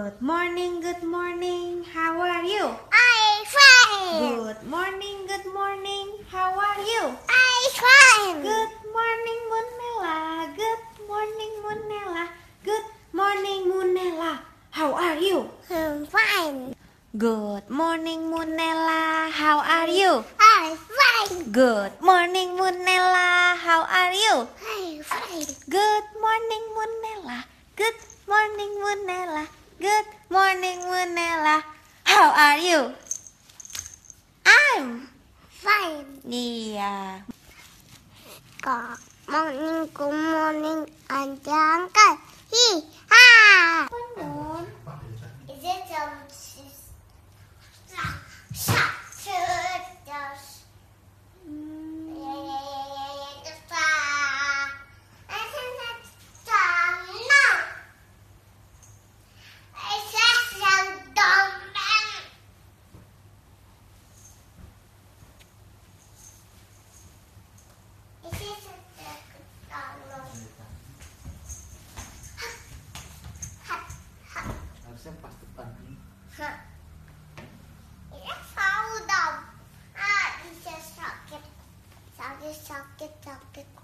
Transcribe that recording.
Good morning, how are you? I'm fine. Good morning, how are you? I'm fine. Good morning, Munela. Good morning, Munela. Good morning, Munela. How are you? I'm fine. Good morning, Munela. How are you? I'm fine. Good morning, Munela. How are you? I'm fine. Good morning, Munela. Good morning, Munela. Good morning, Munela. How are you? I'm Fine. Iya. Good morning, Auntie Uncle. Hi. Bangun. Is it Harusnya pas depan ini. Ini tahu dong. Bisa sakit. Sakit.